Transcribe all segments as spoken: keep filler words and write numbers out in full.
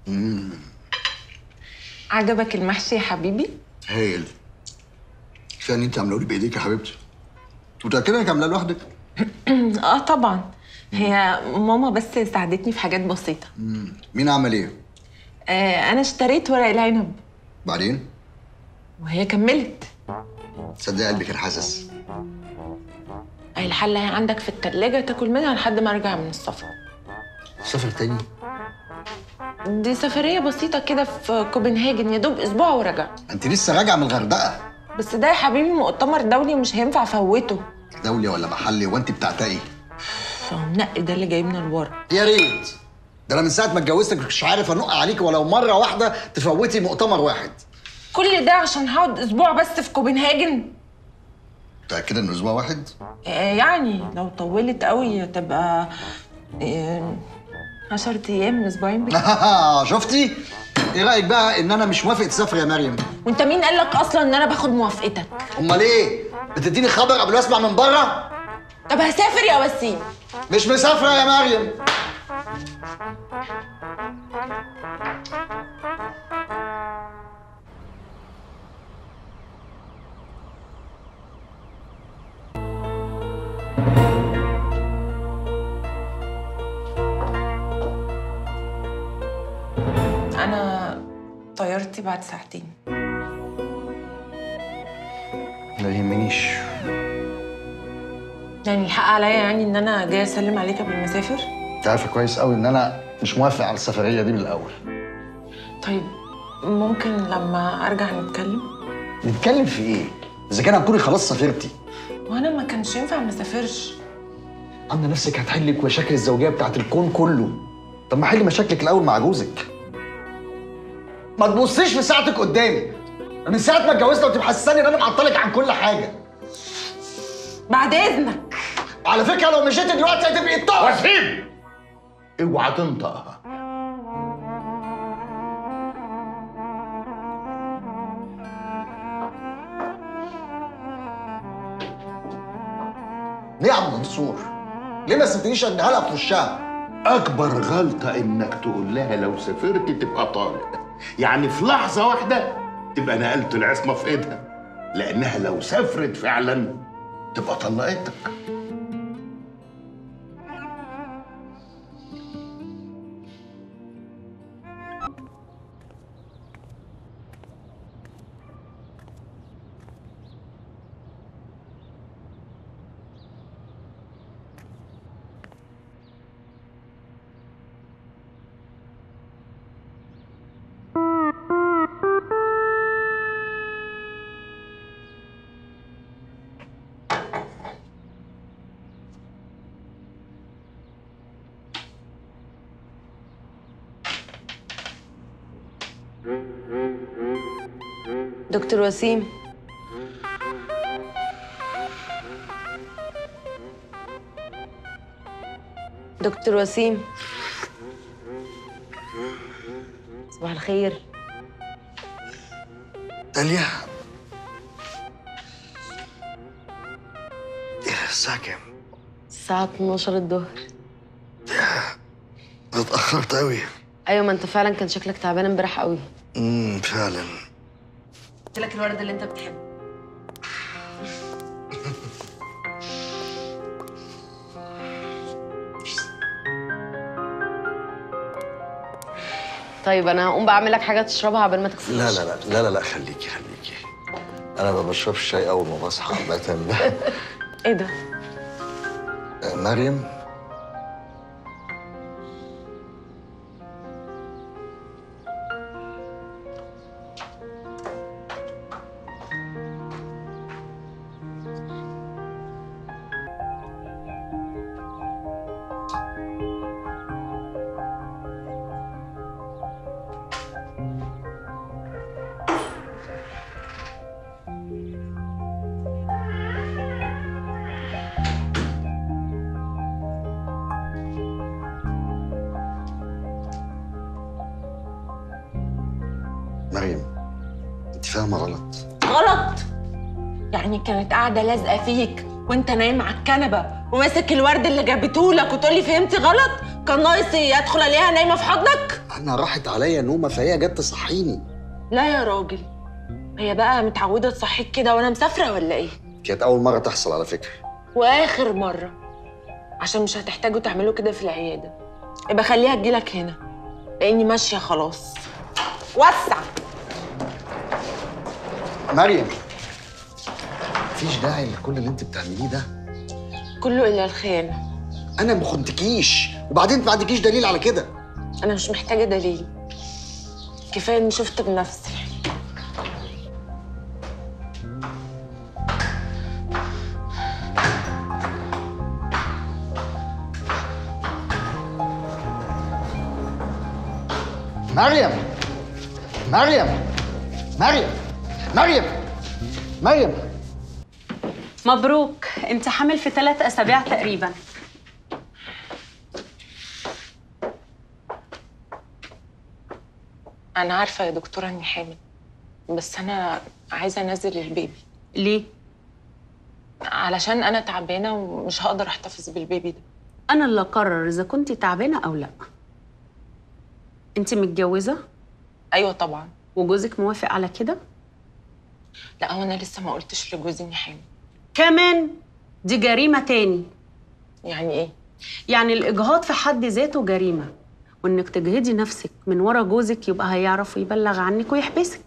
امم عجبك المحشي يا حبيبي؟ هايل. كفايه ان انت عامله لي بايديك يا حبيبتي. انت متاكده انك عاملاه لوحدك؟ اه طبعا. هي ماما بس ساعدتني في حاجات بسيطة. امم مين عمل ايه؟ آه انا اشتريت ورق العنب بعدين؟ وهي كملت. تصدق قلبي كان حاسس. اي الحلة هي عندك في التلاجة تاكل منها لحد ما ارجع من السفر. سافر تاني؟ دي سفرية بسيطة كده في كوبنهاجن، يا دوب اسبوع ورجع. انت لسه راجعه من الغردقه؟ بس ده يا حبيبي مؤتمر دولي ومش هينفع افوته. دولي ولا محلي وانت بتعتقي؟ فمنقي ده اللي جايبنا لورا. يا ريت. ده انا من ساعه ما اتجوزتك مش عارف انق عليك ولو مره واحده تفوتي مؤتمر واحد. كل ده عشان هقعد اسبوع بس في كوبنهاجن؟ متاكده انه اسبوع واحد؟ آه يعني لو طولت قوي تبقى آه عشرة ايام، اسبوعين بك. شفتي؟ ايه رايك بقى ان انا مش موافق تسافري يا مريم؟ وانت مين قال لك اصلا ان انا باخد موافقتك؟ امال ايه؟ بتديني خبر قبل ما اسمع من بره؟ طب هسافر يا وسيم. مش مسافره يا مريم. انا طيارتي بعد ساعتين. ما يهمنيش. يعني الحق عليا يعني ان انا جايه اسلم عليك قبل ما اسافر؟ انت عارفه كويس قوي ان انا مش موافق على السفريه دي من الاول. طيب ممكن لما ارجع نتكلم؟ نتكلم في ايه؟ اذا كان هتكوني خلاص سافرتي. وانا ما كانش ينفع ما اسافرش. عامله نفسك هتحلي مشاكل الزوجيه بتاعت الكون كله. طب ما حلي مشاكلك الاول مع جوزك. ما تبصيش في ساعتك قدامي. من ساعه ما اتجوزنا وانت محسساني ان انا معطلك عن كل حاجه. بعد اذنك. على فكره لو مشيتي دلوقتي هتبقي الطاقه. وسيم، اوعى تنطقها. ليه يا عم منصور؟ ليه ما سبتنيش اديها لها في وشها؟ اكبر غلطه انك تقول لها لو سافرت تبقى طالق، يعني في لحظه واحده تبقى نقلت العصمه في ايدها، لانها لو سافرت فعلا تبقى طلقتك. دكتور وسيم، دكتور وسيم، صباح الخير. داليا، الساعة كام؟ الساعة اتناشر الظهر. اتأخرت أوي. أيوة، ما أنت فعلا كان شكلك تعبان امبارح قوي. امم فعلا. قلت لك الورد اللي أنت بتحبه. طيب أنا هقوم بعمل لك حاجة تشربها قبل ما تغسل. لا لا لا لا لا لا خليكي خليكي. أنا ما بشربش شاي أول ما بصحى عامة. ايه ده؟ مريم، مريم، انت فاهمه غلط. غلط؟ يعني كانت قاعده لازقه فيك وانت نايم على الكنبه وماسك الورد اللي جابته لك وتقولي فهمتي غلط؟ كان ناقص ايه؟ ادخل الاقيها نايمه في حضنك؟ انا راحت عليا نومه فهي جت تصحيني. لا يا راجل، هي بقى متعوده تصحيك كده وانا مسافره ولا ايه؟ كانت اول مره تحصل على فكره. واخر مره، عشان مش هتحتاجوا تعملوا كده في العياده. يبقى خليها تجيلك هنا لاني ماشيه خلاص. وسع. مريم، مفيش داعي لكل اللي انت بتعمليه ده. كله الا الخيانه. انا ما خنتكيش، وبعدين انت ما عندكيش دليل على كده. انا مش محتاجه دليل، كفايه اني شفت بنفسي. مريم مريم مريم مريم مريم مبروك، انت حامل في ثلاث اسابيع تقريبا. انا عارفه يا دكتوره اني حامل، بس انا عايزه انزل البيبي. ليه؟ علشان انا تعبانه ومش هقدر احتفظ بالبيبي ده. انا اللي اقرر اذا كنت تعبانه او لا. انت متجوزه؟ ايوه طبعا. وجوزك موافق على كده؟ لا، هو انا لسه ما قلتش لجوزي اني حامل. كمان دي جريمه تاني. يعني ايه؟ يعني الاجهاض في حد ذاته جريمه، وانك تجهدي نفسك من ورا جوزك يبقى هيعرف ويبلغ عنك ويحبسك.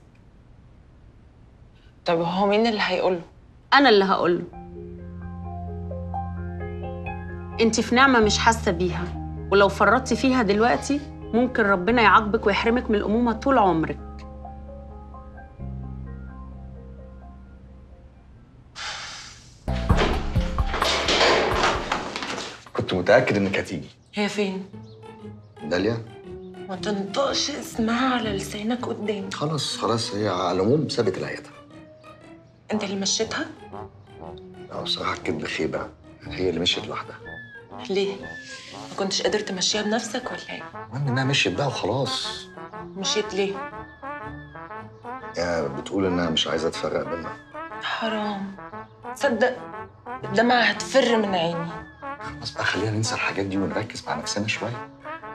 طب هو مين اللي هيقوله؟ انا اللي هقوله. انت في نعمه مش حاسه بيها، ولو فرطتي فيها دلوقتي ممكن ربنا يعاقبك ويحرمك من الامومه طول عمرك. كنت متاكد انك هتيجي. هي فين؟ داليا؟ ما تنطقش اسمها على لسانك قدامي. خلاص خلاص، هي على العموم سابت العياده. انت اللي مشيتها؟ اه بصراحه الكدب خيبه، هي اللي مشيت لوحدها. ليه؟ ما كنتش قادر تمشيها بنفسك ولا ايه؟ المهم انها مشيت بقى وخلاص. مشيت ليه؟ يا بتقول انها مش عايزه تفرق بينا. حرام. تصدق الدمعة هتفر من عيني. خلاص بقى خلينا ننسى الحاجات دي ونركز مع نفسنا شويه.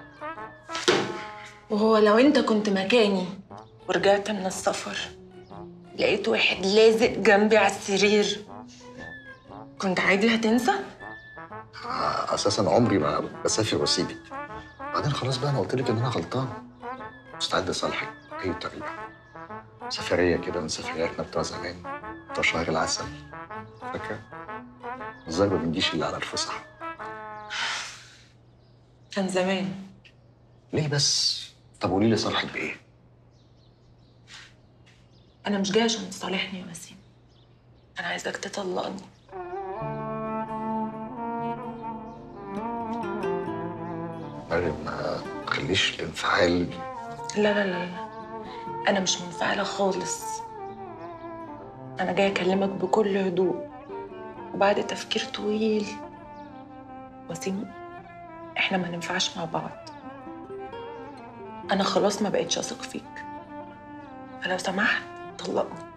وهو لو انت كنت مكاني ورجعت من السفر لقيت واحد لازق جنبي على السرير، كنت عادي هتنسى؟ اساسا عمري ما بسافر واسيبك. بعدين خلاص بقى، انا قلت لك ان انا غلطان. مستعد اصالحك باي طريقه. سفريه كده من سفرياتنا بتوع زمان، بتوع شهر العسل، فاكره؟ الظاهر ما بنجيش الا على الفسح. كان زمان. ليه بس؟ طب قولي لي صالحك بايه؟ انا مش جايه عشان تصالحني يا وسيم، انا عايزاك تطلقني. مريم ما تخليش الانفعال. لا لا لا لا، انا مش منفعله خالص. انا جايه اكلمك بكل هدوء وبعد تفكير طويل. وسيم، احنا ما ننفعش مع بعض. انا خلاص ما بقتش اثق فيك، فلو سمحت طلقني.